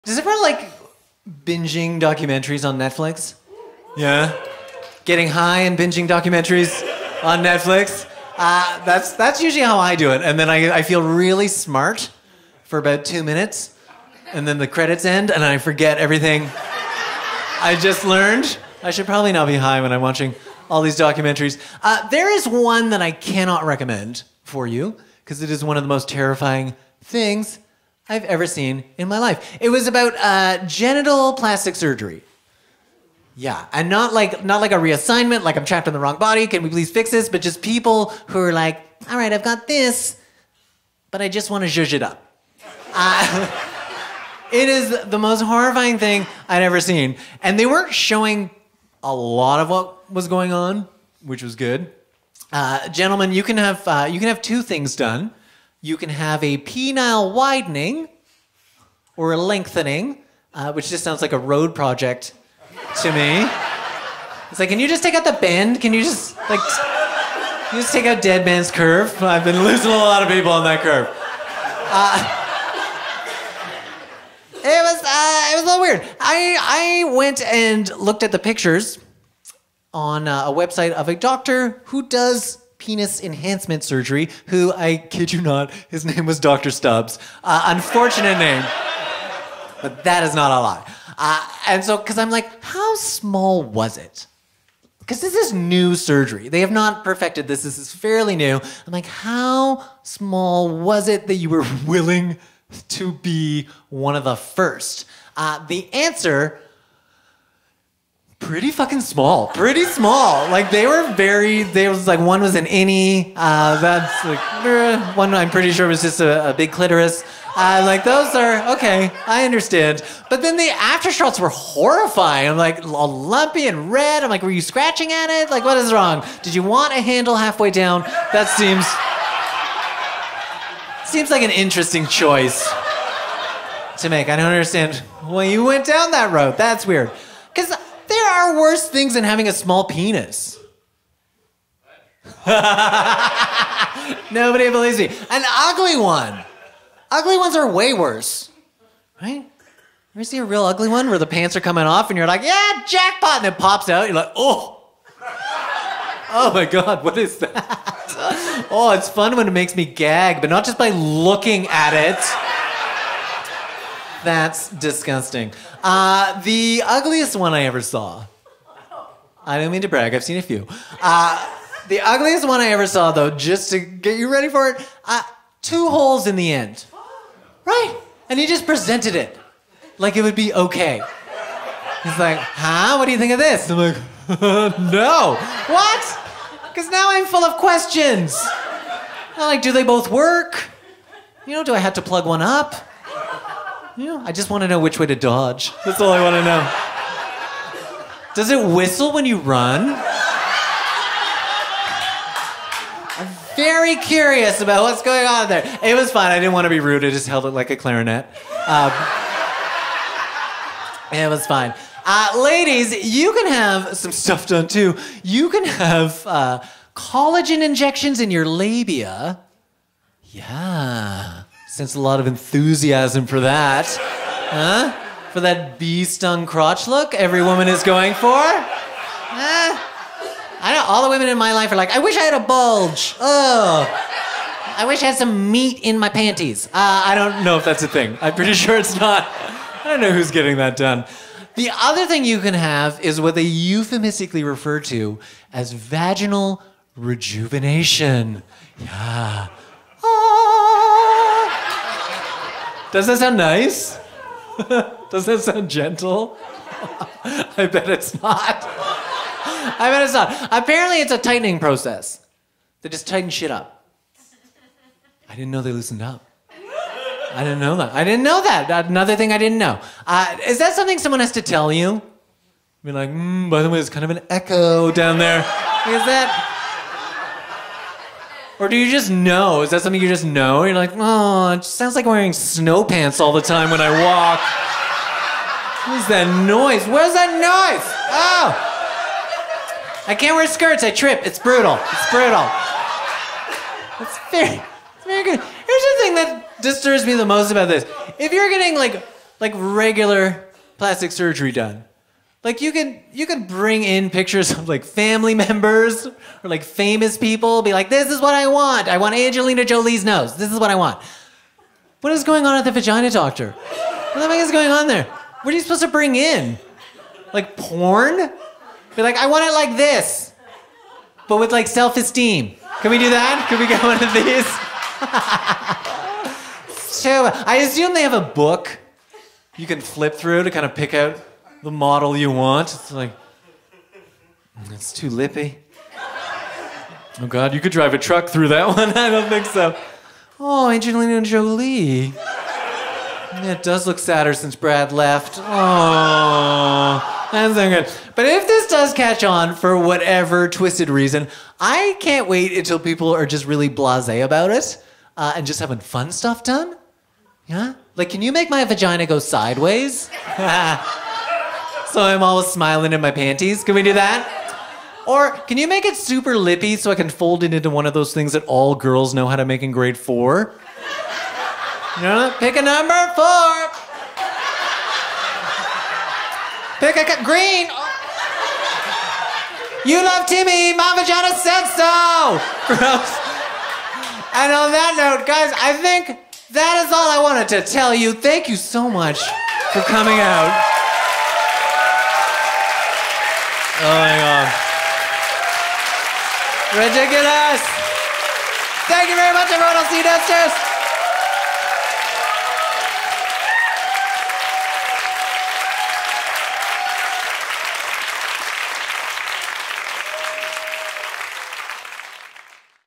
Does everyone like binging documentaries on Netflix? Yeah? Getting high and binging documentaries on Netflix? That's usually how I do it. And then I feel really smart for about 2 minutes. And then the credits end and I forget everything I just learned. I should probably not be high when I'm watching all these documentaries. There is one that I cannot recommend for you because it is one of the most terrifying things I've ever seen in my life. It was about genital plastic surgery. Yeah, and not like a reassignment, like I'm trapped in the wrong body, can we please fix this? But just people who are like, all right, I've got this, but I just want to zhuzh it up. It is the most horrifying thing I'd ever seen. And they weren't showing a lot of what was going on, which was good. Gentlemen, you can have two things done. You can have a penile widening or a lengthening, which just sounds like a road project to me. It's like, can you just take out the bend? Can you just take out Dead Man's Curve? I've been losing a lot of people on that curve. It was a little weird. I went and looked at the pictures on a website of a doctor who does penis enhancement surgery, who, I kid you not, his name was Dr. Stubbs. Unfortunate name, but that is not a lie. And so, because I'm like, how small was it? Because this is new surgery. They have not perfected this. This is fairly new. I'm like, how small was it that you were willing to be one of the first? The answer, pretty fucking small. Pretty small. Like, there was like, one was an innie. That's like, one I'm pretty sure was just a big clitoris. Like, those are, okay, I understand. But then the aftershots were horrifying. I'm like, all lumpy and red. I'm like, were you scratching at it? Like, what is wrong? Did you want a handle halfway down? That seems like an interesting choice to make. I don't understand why you went down that road. That's weird. Because there are worse things than having a small penis. Nobody believes me. An ugly one. Ugly ones are way worse, right? You ever see a real ugly one where the pants are coming off and you're like, yeah, jackpot, and it pops out. You're like, oh. Oh my God, what is that? Oh, it's fun when it makes me gag, but not just by looking at it. That's disgusting. The ugliest one I ever saw. I don't mean to brag, I've seen a few. The ugliest one I ever saw, though, just to get you ready for it, 2 holes in the end. Right? And he just presented it like it would be okay. He's like, huh? What do you think of this? I'm like, no. What? Because now I'm full of questions. I'm like, do they both work? You know, do I have to plug one up? You know, I just want to know which way to dodge. That's all I want to know. Does it whistle when you run? I'm very curious about what's going on there. It was fine. I didn't want to be rude. I just held it like a clarinet. It was fine. Ladies, you can have some stuff done too. You can have collagen injections in your labia. Yeah. Sense a lot of enthusiasm for that. Huh? For that bee-stung crotch look every woman is going for? I know all the women in my life are like, I wish I had a bulge. Oh. I wish I had some meat in my panties. I don't know if that's a thing. I'm pretty sure it's not. I don't know who's getting that done. The other thing you can have is what they euphemistically refer to as vaginal rejuvenation. Yeah. Does that sound nice? Does that sound gentle? I bet it's not. I bet it's not. Apparently it's a tightening process. They just tighten shit up. I didn't know they loosened up. I didn't know that. I didn't know that. Another thing I didn't know. Is that something someone has to tell you? Be like, by the way, there's kind of an echo down there. Is that... Or do you just know? Is that something you just know? You're like, oh, it just sounds like wearing snow pants all the time when I walk. What is that noise? Where's that noise? Oh! I can't wear skirts. I trip. It's brutal. It's brutal. It's very good. Here's the thing that disturbs me the most about this. If you're getting, like, like regular plastic surgery done. Like you could bring in pictures of like family members or like famous people, be like, this is what I want. I want Angelina Jolie's nose. This is what I want. What is going on at the vagina doctor? What the heck is going on there? What are you supposed to bring in? Like porn? Be like, I want it like this, but with like self-esteem. Can we do that? Can we get one of these? So I assume they have a book you can flip through to kind of pick out the model you want. It's like, it's too lippy. Oh God, you could drive a truck through that one. I don't think so. Oh, Angelina Jolie. Yeah, it does look sadder since Brad left. Oh, that's not good. But if this does catch on for whatever twisted reason, I can't wait until people are just really blasé about it and just having fun stuff done. Yeah? Like, can you make my vagina go sideways? So I'm always smiling in my panties. Can we do that? Or can you make it super lippy so I can fold it into one of those things that all girls know how to make in grade 4? You know, pick a number 4. Pick a green. You love Timmy. My vagina said so. Gross. And on that note, guys, I think that is all I wanted to tell you. Thank you so much for coming out. Oh my God. Ridiculous. Thank you very much, everyone. I'll see you downstairs.